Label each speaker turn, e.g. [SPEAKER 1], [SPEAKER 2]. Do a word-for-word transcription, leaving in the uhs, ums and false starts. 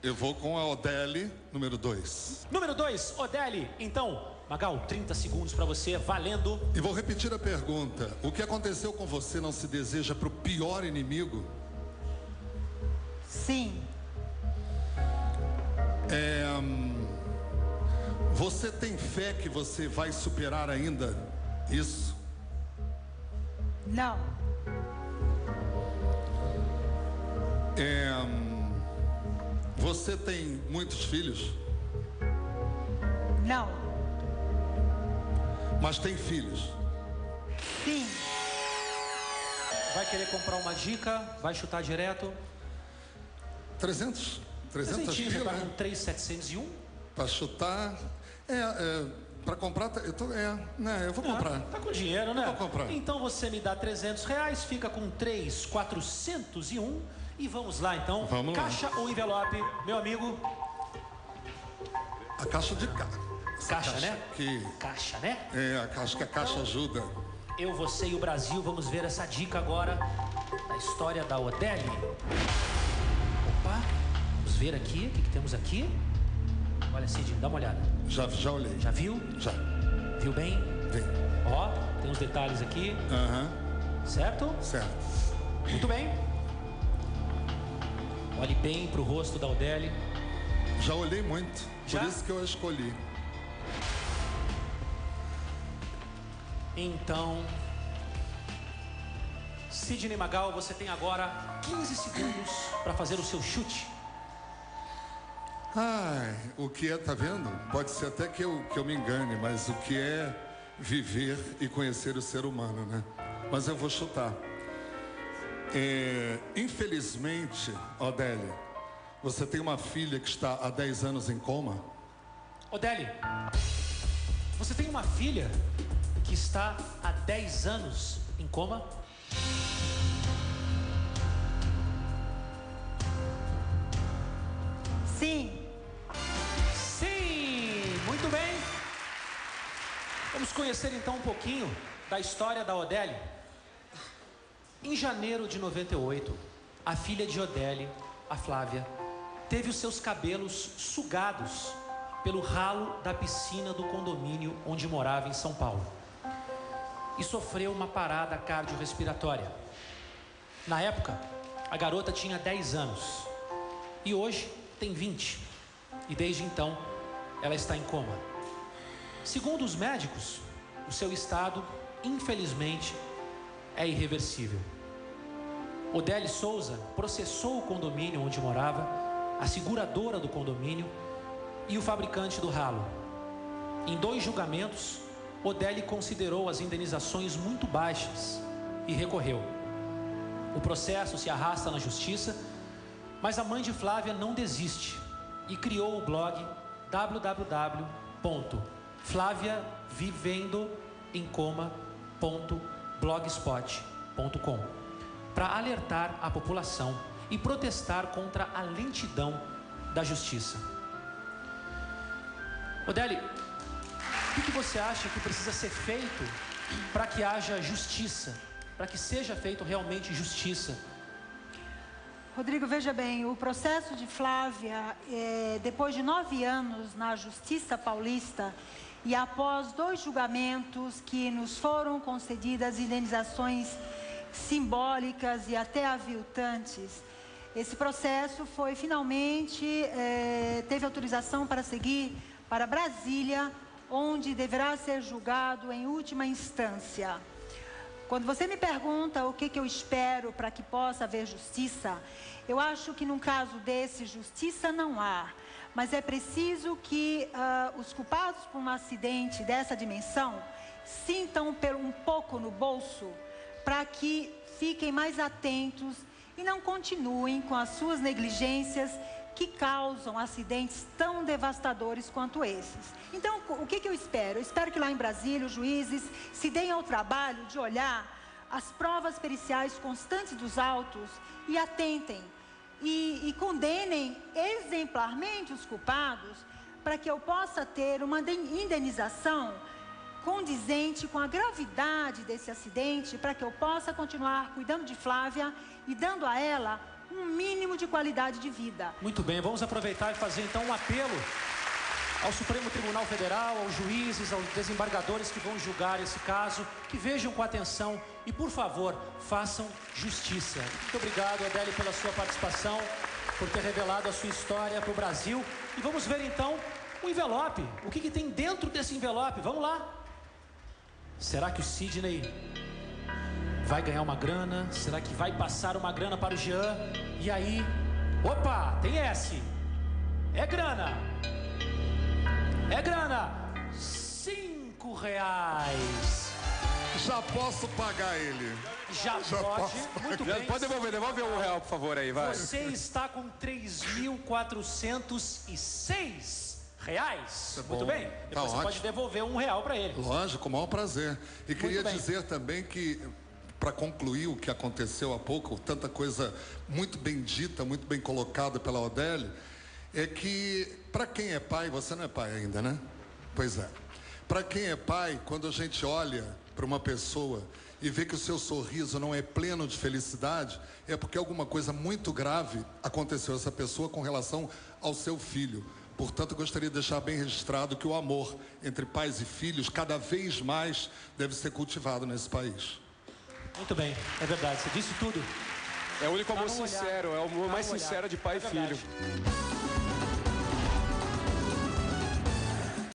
[SPEAKER 1] Eu vou com a Odeli, número dois.
[SPEAKER 2] Número dois, Odeli. Então, Magal, trinta segundos pra você, valendo.
[SPEAKER 1] E vou repetir a pergunta. O que aconteceu com você não se deseja pro pior inimigo?
[SPEAKER 3] Sim.
[SPEAKER 1] É, hum, você tem fé que você vai superar ainda isso?
[SPEAKER 3] Não.
[SPEAKER 1] É, hum, você tem muitos filhos?
[SPEAKER 3] Não.
[SPEAKER 1] Mas tem filhos?
[SPEAKER 3] Sim.
[SPEAKER 2] Vai querer comprar uma dica? Vai chutar direto?
[SPEAKER 1] trezentos? trezentos
[SPEAKER 2] Você
[SPEAKER 1] mil,
[SPEAKER 2] tá
[SPEAKER 1] né?
[SPEAKER 2] com três mil setecentos e um?
[SPEAKER 1] Pra chutar... É, é pra comprar... Eu tô, é, né, eu vou comprar.
[SPEAKER 2] Ah, tá com dinheiro, né?
[SPEAKER 1] Vou comprar.
[SPEAKER 2] Então você me dá trezentos reais, fica com três mil quatrocentos e um. E vamos lá, então.
[SPEAKER 1] Vamos lá.
[SPEAKER 2] Caixa ou envelope, meu amigo?
[SPEAKER 1] A caixa de cá.
[SPEAKER 2] Caixa, né?
[SPEAKER 1] Que,
[SPEAKER 2] Caixa, né?
[SPEAKER 1] é, a caixa que a caixa ajuda.
[SPEAKER 2] Eu, você e o Brasil, vamos ver essa dica agora da história da Odeli. Opa, vamos ver aqui, o que, que temos aqui? Olha, Cidinho, dá uma olhada.
[SPEAKER 1] Já, já olhei.
[SPEAKER 2] Já viu?
[SPEAKER 1] Já.
[SPEAKER 2] Viu bem?
[SPEAKER 1] Vem.
[SPEAKER 2] Ó, tem uns detalhes aqui.
[SPEAKER 1] Aham.
[SPEAKER 2] Certo?
[SPEAKER 1] Certo.
[SPEAKER 2] Muito bem. Olhe bem pro rosto da Odeli.
[SPEAKER 1] Já olhei muito.
[SPEAKER 2] Já?
[SPEAKER 1] Por isso que eu a escolhi.
[SPEAKER 2] Então, Sidney Magal, você tem agora quinze segundos para fazer o seu chute.
[SPEAKER 1] Ai, o que é, tá vendo? Pode ser até que eu, que eu me engane, mas o que é viver e conhecer o ser humano, né? Mas eu vou chutar. É, infelizmente, Odeli, você tem uma filha que está há dez anos em coma?
[SPEAKER 2] Odeli, você tem uma filha que está há dez anos em coma?
[SPEAKER 3] Sim.
[SPEAKER 2] Sim, muito bem. Vamos conhecer então um pouquinho da história da Odeli. Em janeiro de noventa e oito, a filha de Odeli, a Flávia, teve os seus cabelos sugados pelo ralo da piscina do condomínio onde morava em São Paulo e sofreu uma parada cardiorrespiratória. Na época, a garota tinha dez anos e hoje tem vinte, e desde então ela está em coma. Segundo os médicos, o seu estado, infelizmente, é irreversível. Odeli Souza processou o condomínio onde morava, a seguradora do condomínio e o fabricante do ralo. Em dois julgamentos, Odeli considerou as indenizações muito baixas e recorreu. O processo se arrasta na justiça, mas a mãe de Flávia não desiste e criou o blog w w w ponto flávia vivendo em coma ponto blogspot ponto com para alertar a população e protestar contra a lentidão da justiça. Odeli, o que você acha que precisa ser feito para que haja justiça, para que seja feito realmente justiça?
[SPEAKER 3] Rodrigo, veja bem, o processo de Flávia, é, depois de nove anos na Justiça Paulista e após dois julgamentos que nos foram concedidas indenizações simbólicas e até aviltantes, esse processo foi finalmente, é, teve autorização para seguir para Brasília, onde deverá ser julgado em última instância. Quando você me pergunta o que, que eu espero para que possa haver justiça, eu acho que num caso desse, justiça não há. Mas é preciso que uh, os culpados por um acidente dessa dimensão sintam um pouco no bolso para que fiquem mais atentos e não continuem com as suas negligências que causam acidentes tão devastadores quanto esses. Então, o que, que eu espero? Eu espero que lá em Brasília os juízes se deem ao trabalho de olhar as provas periciais constantes dos autos e atentem e, e condenem exemplarmente os culpados para que eu possa ter uma indenização condizente com a gravidade desse acidente, para que eu possa continuar cuidando de Flávia e dando a ela um mínimo de qualidade de vida.
[SPEAKER 2] Muito bem, vamos aproveitar e fazer então um apelo ao Supremo Tribunal Federal, aos juízes, aos desembargadores que vão julgar esse caso, que vejam com atenção e, por favor, façam justiça. Muito obrigado, Odélia, pela sua participação, por ter revelado a sua história para o Brasil. E vamos ver então o envelope. O que, que tem dentro desse envelope? Vamos lá. Será que o Sidney vai ganhar uma grana? Será que vai passar uma grana para o Jean? E aí... Opa, tem S. É grana. É grana. Cinco reais.
[SPEAKER 1] Já posso pagar ele.
[SPEAKER 2] Já,
[SPEAKER 1] Já
[SPEAKER 2] pode.
[SPEAKER 1] posso.
[SPEAKER 2] Muito
[SPEAKER 4] Já
[SPEAKER 2] bem.
[SPEAKER 4] pode devolver, devolve um real, por favor, aí, vai.
[SPEAKER 2] Você está com três mil quatrocentos e seis reais.
[SPEAKER 1] É bom.
[SPEAKER 2] Muito bem.
[SPEAKER 1] Tá
[SPEAKER 2] Depois você
[SPEAKER 1] ótimo.
[SPEAKER 2] pode devolver um real para ele.
[SPEAKER 1] Lógico, com o maior prazer. E queria
[SPEAKER 2] bem.
[SPEAKER 1] dizer também que, para concluir o que aconteceu há pouco, tanta coisa muito bem dita, muito bem colocada pela Odélia, é que, para quem é pai, você não é pai ainda, né? Pois é. Para quem é pai, quando a gente olha para uma pessoa e vê que o seu sorriso não é pleno de felicidade, é porque alguma coisa muito grave aconteceu a essa pessoa com relação ao seu filho. Portanto, eu gostaria de deixar bem registrado que o amor entre pais e filhos cada vez mais deve ser cultivado nesse país.
[SPEAKER 2] Muito bem, é verdade. Você disse tudo.
[SPEAKER 4] É o único
[SPEAKER 2] Tá
[SPEAKER 4] amor
[SPEAKER 2] no olhar.
[SPEAKER 4] sincero, é o amor
[SPEAKER 2] Tá
[SPEAKER 4] mais
[SPEAKER 2] no olhar.
[SPEAKER 4] sincero de pai
[SPEAKER 2] É
[SPEAKER 4] e filho.
[SPEAKER 2] verdade.